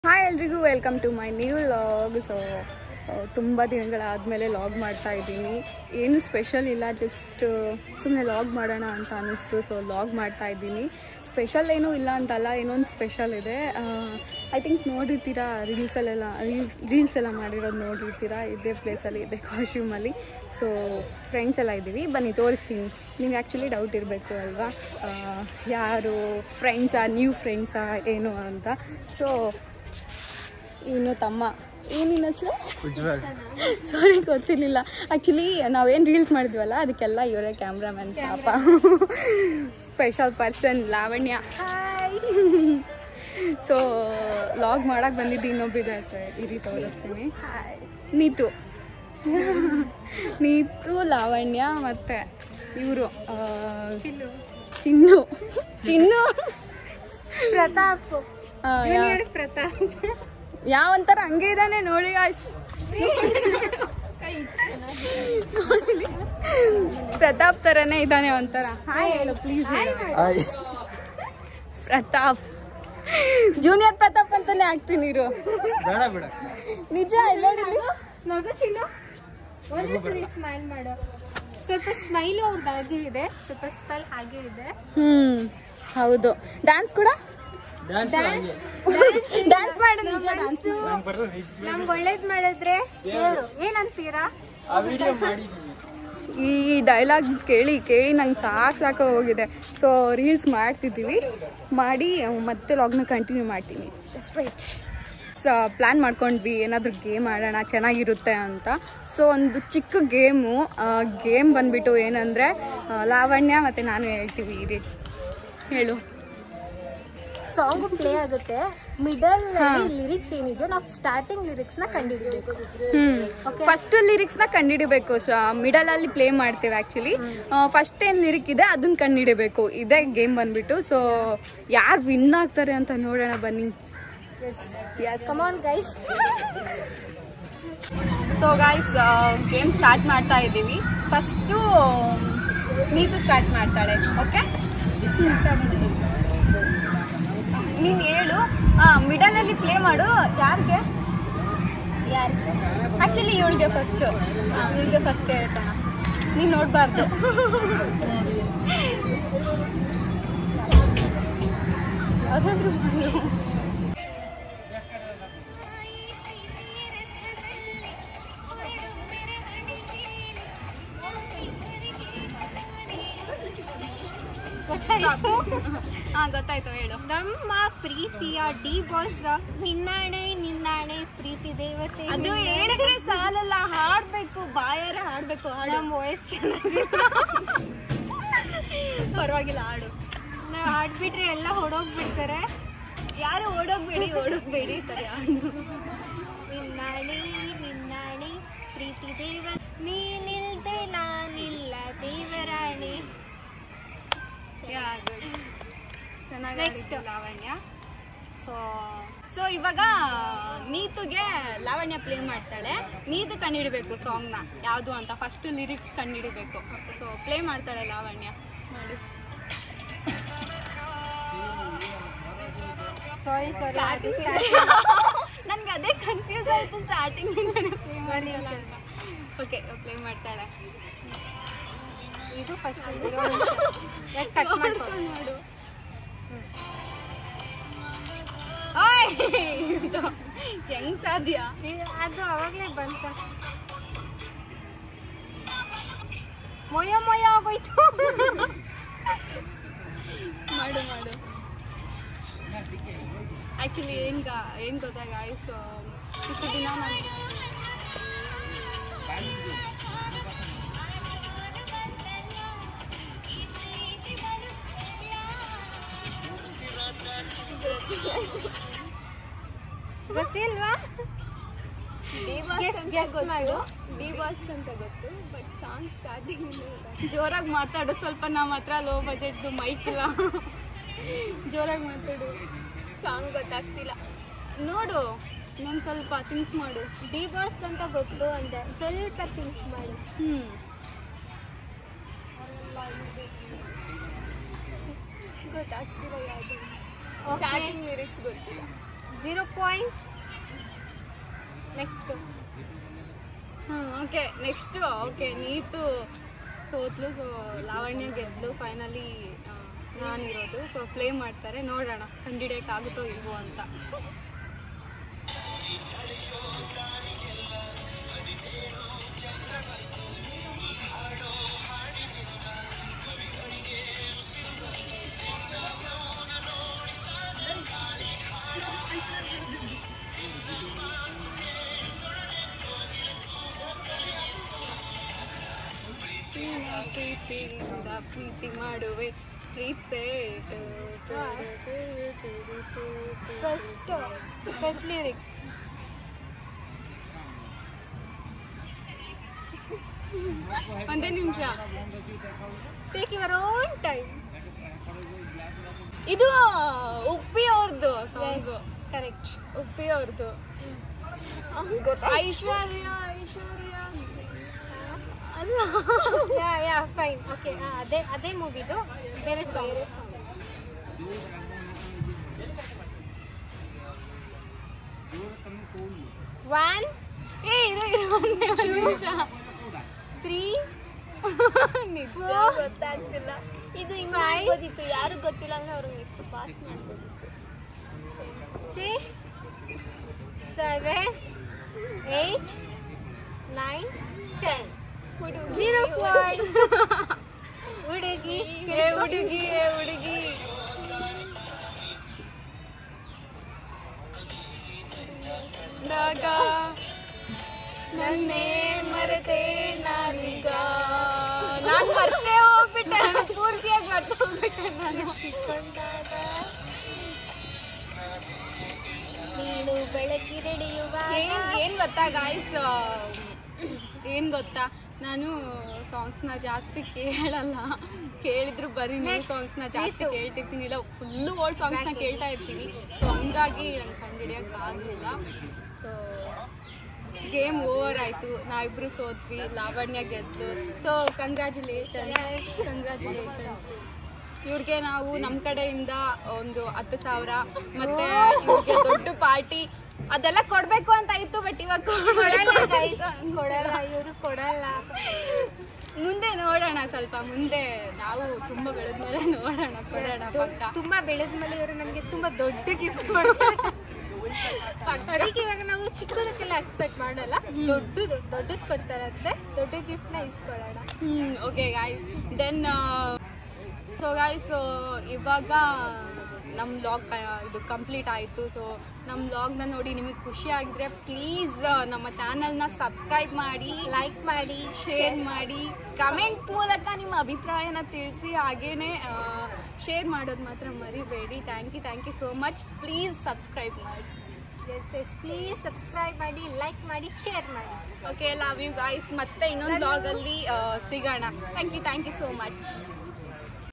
Hi ಎಲ್ರಿಗೂ welcome to my new vlog. So ತುಂಬ ದಿನಗಳಾದಮೇಲೆ ಲಾಗ್ ಮಾಡ್ತಾ ಇದ್ದೀನಿ. ಏನು ಸ್ಪೆಷಲ್ ಇಲ್ಲ, ಜಸ್ಟ್ ಸುಮ್ಮನೆ ಲಾಗ್ ಮಾಡೋಣ ಅಂತ ಅನ್ನಿಸ್ತು. ಸೊ ಲಾಗ್ ಮಾಡ್ತಾ ಇದ್ದೀನಿ. ಸ್ಪೆಷಲ್ ಏನೂ ಇಲ್ಲ ಅಂತಲ್ಲ, ಏನೊಂದು ಸ್ಪೆಷಲ್ ಇದೆ. ಐ ಥಿಂಕ್ ನೋಡಿರ್ತೀರಾ, ರೀಲ್ಸ್ ಎಲ್ಲ ಮಾಡಿರೋದು ನೋಡಿರ್ತೀರಾ. ಇದೇ ಪ್ಲೇಸಲ್ಲಿ, ಇದೇ ಕಾಸ್ಟ್ಯೂಮಲ್ಲಿ. ಸೊ ಫ್ರೆಂಡ್ಸ್ ಎಲ್ಲ ಇದ್ದೀವಿ, ಬನ್ನಿ ತೋರಿಸ್ತೀನಿ. ನಿಮ್ಗೆ ಆ್ಯಕ್ಚುಲಿ ಡೌಟ್ ಇರಬೇಕು ಅಲ್ವಾ, ಯಾರು ಫ್ರೆಂಡ್ಸಾ, ನ್ಯೂ ಫ್ರೆಂಡ್ಸಾ ಏನು ಅಂತ. ಸೊ ಇನ್ನು ತಮ್ಮ, ಏನಿನ ಹೆಸರು? ಸಾರಿ, ಗೊತ್ತಿರಲಿಲ್ಲ. ಆ್ಯಕ್ಚುಲಿ ನಾವೇನು ರೀಲ್ಸ್ ಮಾಡಿದ್ವಲ್ಲ, ಅದಕ್ಕೆಲ್ಲ ಇವರೇ ಕ್ಯಾಮ್ರಾಮನ್. ಪಾಪ special person Lavanya. Hi. So vlog ಮಾಡೋಕ್ಕೆ ಬಂದಿದ್ದು ಇನ್ನೊಬ್ಬಿದೆ, ಇರಿ ತೋರಿಸ್ತೀನಿ. ನೀತು, ಲಾವಣ್ಯ, ಮತ್ತು ಇವರು ಚಿನ್ನು ಪ್ರತಾಪ್. ಯಾವಂತರ ಹಂಗೆ ಇದ್ದಾನೆ ನೋಡಿ ಗಾಯ್ಸ್. ಪ್ರತಾಪ್ ತರನೇ ಇದ್ದಾನೆ ಒಂಥರ. ಹಾಯ್ ಹೇಳು ಪ್ಲೀಸ್. ಪ್ರತಾಪ್, ಜೂನಿಯರ್ ಪ್ರತಾಪ್ ಅಂತಾನೆ ಆಗ್ತೀನಿ ಇರು. ನಿಜ ನೋಡಿಲಿ. ನಗು ಚಿನ್ನು, ಒಂದೇ ಸ್ಮೈಲ್ ಮಾಡು. ಸ್ವಲ್ಪ ಸ್ಮೈಲು ಅವ್ರದ್ದು ಹಾಗೆ ಇದೆ, ಸ್ವಲ್ಪ ಸ್ಮೈಲ್ ಹಾಗೆ ಇದೆ. ಹೌದು. ಡ್ಯಾನ್ಸ್ ಕೂಡ ಡ್ಯಾನ್ಸ್ ಮಾಡು. ನಮ್ಗೆ ಒಳ್ಳೇದ್ ಮಾಡಿದ್ರೆ ಏನಂತೀರಾ? ಈ ಡೈಲಾಗ್ ಕೇಳಿ ನಂಗೆ ಸಾಕು ಹೋಗಿದೆ. ಸೊ ರೀಲ್ಸ್ ಮಾಡ್ತಿದ್ದೀವಿ, ಮಾಡಿ ಮತ್ತೆ ಲಾಗ್ನ ಕಂಟಿನ್ಯೂ ಮಾಡ್ತೀನಿ. Just wait. ಸೊ ಪ್ಲ್ಯಾನ್ ಮಾಡ್ಕೊಂಡ್ವಿ, ಏನಾದರೂ ಗೇಮ್ ಆಡೋಣ ಚೆನ್ನಾಗಿರುತ್ತೆ ಅಂತ. ಸೊ ಒಂದು ಚಿಕ್ಕ ಗೇಮ್ ಬಂದ್ಬಿಟ್ಟು ಏನಂದರೆ, ಲಾವಣ್ಯ ಮತ್ತು ನಾನು ಹೇಳ್ತೀವಿ. ಇರಿ ಹೇಳು. ಸಾಂಗ್ ಪ್ಲೇ ಆಗುತ್ತೆ, ಮಿಡಲ್ ಲಿರಿಕ್ಸ್ ಏನಿದೆಯೋ ನಾವು ಸ್ಟಾರ್ಟಿಂಗ್ ಲಿರಿಕ್ಸ್ ನ ಕಂಡುಹಿಡಿಬೇಕು. ಫಸ್ಟ್ ಲಿರಿಕ್ಸ್ ನ ಕಂಡುಹಿಡಿಬೇಕು. ಮಿಡಲ್ ಅಲ್ಲಿ ಪ್ಲೇ ಮಾಡ್ತೇವೆ. ಆಕ್ಚುಲಿ ಫಸ್ಟ್ ಏನ್ ಲಿರಿಕ್ ಇದೆ ಅದನ್ನ ಕಂಡುಹಿಡಿಬೇಕು. ಇದೇ ಗೇಮ್ ಬಂದ್ಬಿಟ್ಟು. ಸೊ ಯಾರು ವಿನ್ ಆಗ್ತಾರೆ ಅಂತ ನೋಡೋಣ ಬನ್ನಿ. Come on guys. So guys, game start ಮಾಡ್ತಾ ಇದ್ದೀವಿ. ಫಸ್ಟು ನೀತು ಸ್ಟಾರ್ಟ್ ಮಾಡ್ತಾಳೆ. ಓಕೆ, ನೀನು ಹೇಳು. ಮಿಡಲ್ ಅಲ್ಲಿ ಪ್ಲೇ ಮಾಡು. ಯಾರಿಗೆ? ಆಕ್ಚುಲಿ ಇವಳಿಗೆ ಫಸ್ಟ್ ಹೇಳ್ತಾನ. ನೀನು ನೋಡ್ಬಾರ್ದು. ಅದಾದ್ರೂ ಗೊತ್ತಾಯ್ತು, ಹೇಳು. ನಮ್ಮ ಪ್ರೀತಿಯ ಡಿ ಬಾಸ್, ನಿನ್ನಾಣೆ ಪ್ರೀತಿ ದೇವತೆ. ಅದು ಹೇಳಿದ್ರೆ ಸಾಲಲ್ಲ, ಹಾಡ್ಬೇಕು, ಬಾಯಾರ ಹಾಡ್ಬೇಕು. ನಮ್ಮ ವಾಯ್ಸ್ ಚೆನ್ನಾಗಿ ಪರವಾಗಿಲ್ಲ, ಹಾಡು. ನಾವು ಹಾಡ್ಬಿಟ್ರೆ ಎಲ್ಲ ಹೊಡೋಗ್ಬಿಡ್ತಾರೆ. ಯಾರು ಓಡೋಗ್ಬೇಡಿ. ಸರಿ, ಹಾಡು. ನಿನ್ನಾಣೆ ಪ್ರೀತಿ ದೇವ, ನೀನಿಲ್ದೆ ನಾನಿಲ್ಲ ದೇವರಾಣಿ. ಚೆನ್ನಾಗಿ ಲಾವಣ್ಯ. ಸೊ ಇವಾಗ ನೀತುಗೆ ಲಾವಣ್ಯ ಪ್ಲೇ ಮಾಡ್ತಾಳೆ. ನೀತು ಕಂಡುಹಿಡಬೇಕು ಸಾಂಗ್ನ ಯಾವುದು ಅಂತ. ಫಸ್ಟ್ ಲಿರಿಕ್ಸ್ ಕಂಡುಹಿಡಬೇಕು. ಸೊ ಪ್ಲೇ ಮಾಡ್ತಾಳೆ ಲಾವಣ್ಯ. ನೋಡಿ. ಸಾರಿ ನನ್ಗೆ ಅದೇ ಕನ್ಫ್ಯೂಸ್ ಆಯಿತು ಸ್ಟಾರ್ಟಿಂಗ್ ಪ್ಲೇ ಮಾಡಿಲ್ಲ ಅಂತ. ಓಕೆ, ಪ್ಲೇ ಮಾಡ್ತಾಳೆ. ಇದು ಫಸ್ಟ್ ಕಟ್ ಮಾಡ್ಕೊಂಡು ನೋಡು. ಹೆಂಗ್ ಸಾಧ್ಯ? ಅದು ಅವಾಗಲೇ ಬಂತ. ಮೊಯ ಆಗೋಯ್ತು. ಮಾಡು. ಆ್ಯಕ್ಚುಲಿ ಏನು ಗೊತ್ತಾ ಗಾಯ್ಸ್, ಇಷ್ಟು ದಿನ ನಾನು ಗೊತ್ತಿಲ್ವಾ? ಡಿ ಬಾಸ್ ಅಂತ ಗೊತ್ತು, ಬಟ್ ಸಾಂಗ್ ಸ್ಟಾರ್ಟಿಂಗ್ ಜೋರಾಗಿ ಮಾತಾಡು. ಸ್ವಲ್ಪ ನಮ್ಮ ಹತ್ರ ಲೋ ಬಜೆಟ್ದು ಮೈಕ್ ಇಲ್ಲ. ಜೋರಾಗಿ ಮಾತಾಡು. ಸಾಂಗ್ ಗೊತ್ತಾಗ್ತಿಲ್ಲ. ನೋಡು, ನಾನು ಸ್ವಲ್ಪ ಥಿಂಕ್ ಮಾಡು. ಡಿ ಬಾಸ್ ಅಂತ ಗೊತ್ತು ಅಂದೆ, ಸ್ವಲ್ಪ ಥಿಂಕ್ ಮಾಡು. ಗೊತ್ತಾಗ್ತಿಲ್ಲ ಯಾವುದು. ಸ್ಟಾರ್ಟಿಂಗ್ ಲಿರಿಕ್ಸ್ ಗೊತ್ತಿಲ್ಲ. 0 point. Next okay next okay Neetu ಸೋತ್ಲು, ಸೊ ಲಾವಣ್ಯ ಗೆದ್ಲು. ಫೈನಲಿ ನಾನಿರೋದು. ಸೊ ಪ್ಲೇ ಮಾಡ್ತಾರೆ, ನೋಡೋಣ ಕಂಡಿಡಿಯೋಕ್ಕಾಗುತ್ತೋ ಇಲ್ವೋ ಅಂತ. ಪ್ರೀತಿಯಿಂದ ಪ್ರೀತಿ ಮಾಡುವೆ ಪ್ರೀತ್ಸೆ. First lyric. ಒಂದೇ ನಿಮಿಷ, ಟೇಕ್ ಯುವರ್ ಓನ್ ಟೈಮ್. ಇದು ಉಪ್ಪಿ ಅವ್ರದ್ದು ಸಾಂಗ್. ಕರೆಕ್ಟ್, ಉಪ್ಪಿ ಅವ್ರದ್ದು. ಐಶ್ವರ್ಯ ಅಲ್ಲ. Yeah fine, okay. ಅದೇ ಮೂವಿದು ಬೇರೆ ಸಾಂಗ್. ಒನ್, ನಿಜ ಗೊತ್ತಾಗ್ತಿಲ್ಲ. ಇದು ಹಿಂಗೆ ಓದಿತ್ತು, ಯಾರು ಗೊತ್ತಿಲ್ಲ ಅಂದ್ರೆ ಅವ್ರಿಗೆ ನೆಕ್ಸ್ಟ್ ಪಾಸ್ ಮಾಡ್ಬೋದಿತ್ತು. 6, 7, 8, 9, 10. 0 ಪಾಯಿಂಟ್. ಹುಡುಗಿ ಹುಡುಗಿ ನಾಗ ನನ್ನೇ ಮರೆತೆ ನಾನೀಗ. ನಾನು ಮರ್ತೇ ಹೋಗ್ಬಿಟ್ಟೆ, ಪೂರ್ತಿಯಾಗಿ ಮರ್ತೆ ಹೋಗ್ಬಿಟ್ಟೆ ನಾನು. ನೀನು ಬೆಳಕಿರೆಡೆಯುವ ಏನ್ ಗೊತ್ತಾ ಗಾಯ್ಸ್, ಏನು ಗೊತ್ತಾ, ನಾನು ಸಾಂಗ್ಸ್ನ ಜಾಸ್ತಿ ಕೇಳಲ್ಲ. ಕೇಳಿದ್ರು ಬರೀ ನ್ಯೂ ಸಾಂಗ್ಸ್ನ ಜಾಸ್ತಿ ಕೇಳ್ತಿರ್ತೀನಿ, ಇಲ್ಲ ಫುಲ್ಲು ಓಲ್ಡ್ ಸಾಂಗ್ಸ್ನ ಕೇಳ್ತಾ ಇರ್ತೀನಿ. ಸೊ ಹಂಗಾಗಿ ನಂಗೆ ಕಂಡುಹಿಡಿಯೋಕ್ಕಾಗಲಿಲ್ಲ. ಸೊ ಗೇಮ್ ಓವರ್ ಆಯಿತು, ನಾವಿಬ್ಬರು ಸೋತ್ವಿ, ಲಾವಣ್ಯ ಗೆದ್ಲು. So congratulations. ಇವ್ರಿಗೆ ನಾವು ನಮ್ಮ ಕಡೆಯಿಂದ ಒಂದು 10,000 ಮತ್ತು ಇವ್ರಿಗೆ ದೊಡ್ಡ ಪಾರ್ಟಿ ಅದೆಲ್ಲ ಕೊಡಬೇಕು ಅಂತ ಇತ್ತು. ಬಟ್ ಇವಾಗ ಕೊಡಲ್ಲ, ಇವರು ಕೊಡಲ್ಲ. ಮುಂದೆ ನೋಡೋಣ, ಸ್ವಲ್ಪ ಮುಂದೆ ನಾವು ತುಂಬ ಬೆಳೆದ್ಮೇಲೆ ನೋಡೋಣ, ಕೊಡೋಣ ಪಕ್ಕ. ತುಂಬ ಬೆಳೆದ್ಮೇಲೆ ಇವರು ನಮಗೆ ತುಂಬ ದೊಡ್ಡ ಗಿಫ್ಟ್ ಕೊಡ್ತಾರೆ. ಅದಕ್ಕೆ ಇವಾಗ ನಾವು ಚಿಕ್ಕದಕ್ಕೆಲ್ಲ ಎಕ್ಸ್ಪೆಕ್ಟ್ ಮಾಡಲ್ಲ, ದೊಡ್ಡದು ಕೊಡ್ತಾರಂತೆ. ದೊಡ್ಡ ಗಿಫ್ಟ್ನ ಇಸ್ಕೊಳ್ಳೋಣ. Okay guys, then so guys, ಇವಾಗ ನಮ್ಮ ವ್ಲಾಗ್ ಇದು ಕಂಪ್ಲೀಟ್ ಆಯಿತು. ಸೊ ನಮ್ಮ ವ್ಲಾಗ್ನ ನೋಡಿ ನಿಮಗೆ ಖುಷಿ ಆಗಿದ್ರೆ ಪ್ಲೀಸ್ ನಮ್ಮ ಚಾನಲ್ನ ಸಬ್ಸ್ಕ್ರೈಬ್ ಮಾಡಿ, ಲೈಕ್ ಮಾಡಿ, ಶೇರ್ ಮಾಡಿ, ಕಮೆಂಟ್ ಮೂಲಕ ನಿಮ್ಮ ಅಭಿಪ್ರಾಯನ ತಿಳಿಸಿ. ಹಾಗೇನೆ ಶೇರ್ ಮಾಡೋದು ಮಾತ್ರ ಮರಿಬೇಡಿ. Thank you so much. Please subscribe ಮಾಡಿ. ಎಸ್ ಪ್ಲೀಸ್ ಸಬ್ಸ್ಕ್ರೈಬ್ ಮಾಡಿ, ಲೈಕ್ ಮಾಡಿ, ಶೇರ್ ಮಾಡಿ. Okay, love you guys. ಮತ್ತೆ ಇನ್ನೊಂದು ವ್ಲಾಗಲ್ಲಿ ಸಿಗೋಣ. Thank you so much.